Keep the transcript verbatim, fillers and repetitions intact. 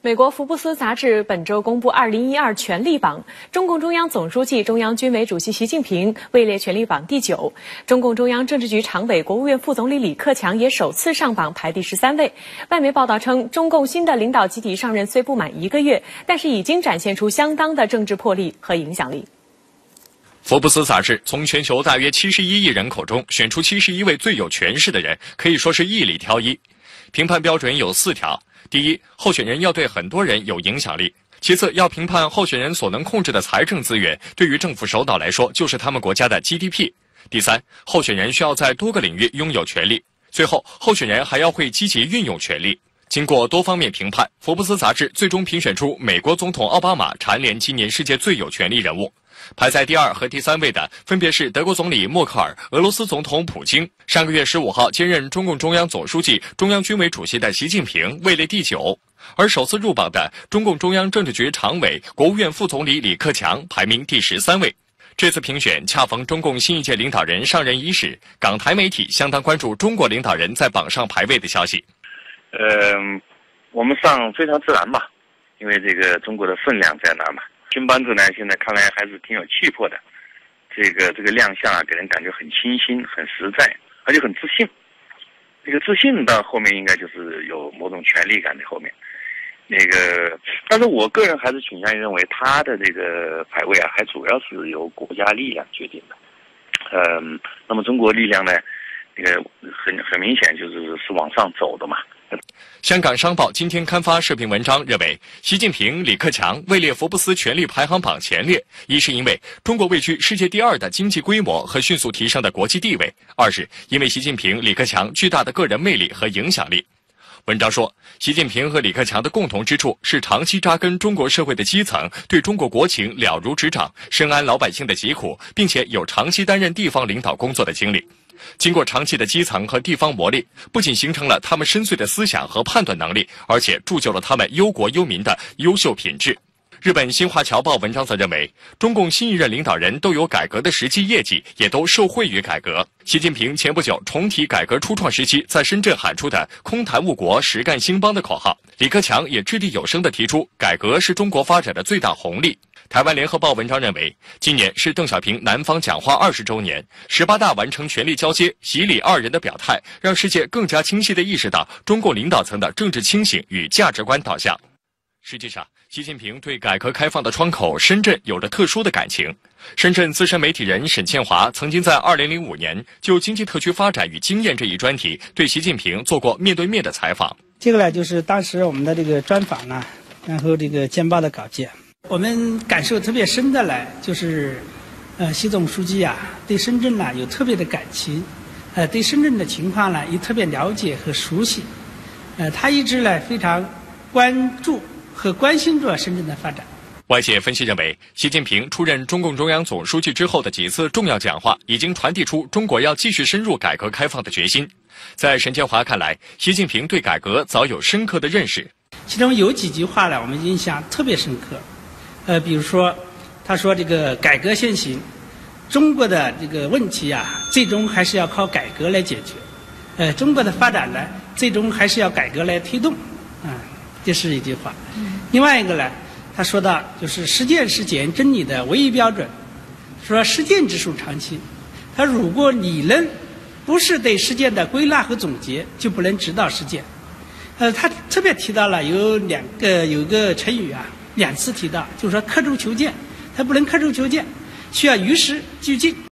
美国福布斯杂志本周公布二零一二权力榜，中共中央总书记、中央军委主席习近平位列权力榜第九，中共中央政治局常委、国务院副总理李克强也首次上榜，排第十三位。外媒报道称，中共新的领导集体上任虽不满一个月，但是已经展现出相当的政治魄力和影响力。 福布斯杂志从全球大约七十一亿人口中选出七十一位最有权势的人，可以说是一里挑一。评判标准有四条：第一，候选人要对很多人有影响力；其次，要评判候选人所能控制的财政资源，对于政府首脑来说就是他们国家的 G D P； 第三，候选人需要在多个领域拥有权力；最后，候选人还要会积极运用权力。经过多方面评判，福布斯杂志最终评选出美国总统奥巴马蝉联今年世界最有权力人物。排在第二和第三位的分别是德国总理默克尔、俄罗斯总统普京。上个月十五号兼任中共中央总书记、中央军委主席的习近平位列第九，而首次入榜的中共中央政治局常委、国务院副总理李克强排名第十三位。这次评选恰逢中共新一届领导人上任伊始，港台媒体相当关注中国领导人在榜上排位的消息。 呃，我们上非常自然嘛，因为这个中国的分量在那嘛。新班子呢，现在看来还是挺有气魄的，这个这个亮相啊，给人感觉很清新、很实在，而且很自信。这个自信到后面应该就是有某种权力感在后面。那个，但是我个人还是倾向于认为，他的这个排位啊，还主要是由国家力量决定的。嗯，那么中国力量呢，这个很很明显就是是往上走的嘛。 香港商报今天刊发社评文章，认为习近平、李克强位列福布斯权力排行榜前列，一是因为中国位居世界第二的经济规模和迅速提升的国际地位，二是因为习近平、李克强巨大的个人魅力和影响力。文章说，习近平和李克强的共同之处是长期扎根中国社会的基层，对中国国情了如指掌，深谙老百姓的疾苦，并且有长期担任地方领导工作的经历。经过长期的基层和地方磨砺，不仅形成了他们深邃的思想和判断能力，而且铸就了他们忧国忧民的优秀品质。日本新华侨报文章则认为，中共新一任领导人都有改革的实际业绩，也都受惠于改革。习近平前不久重提改革初创时期在深圳喊出的空谈误国、实干兴邦的口号，李克强也掷地有声地提出，改革是中国发展的最大红利。台湾联合报文章认为，今年是邓小平南方讲话二十周年，十八大完成权力交接，习李二人的表态，让世界更加清晰地意识到中共领导层的政治清醒与价值观导向。实际上，习近平对改革开放的窗口深圳有着特殊的感情。深圳资深媒体人沈倩华曾经在二零零五年就经济特区发展与经验这一专题对习近平做过面对面的采访。 这个呢，就是当时我们的这个专访呢，然后这个简报的稿件。我们感受特别深的呢，就是，呃，习总书记啊，对深圳呢有特别的感情，呃，对深圳的情况呢也特别了解和熟悉，呃，他一直呢非常关注和关心着深圳的发展。 外界分析认为，习近平出任中共中央总书记之后的几次重要讲话，已经传递出中国要继续深入改革开放的决心。在沈建华看来，习近平对改革早有深刻的认识。 其中有几句话呢，我们印象特别深刻。呃，比如说，他说这个改革先行，中国的这个问题啊，最终还是要靠改革来解决。呃，中国的发展呢，最终还是要改革来推动。啊、呃，这是一句话。另外一个呢，他说到就是实践是检验真理的唯一标准，说实践之属长期。他如果理论不是对实践的归纳和总结，就不能指导实践。呃，他特别提到了有两个有个成语啊。两次提到，就是说刻舟求剑，它不能刻舟求剑，需要与时俱进。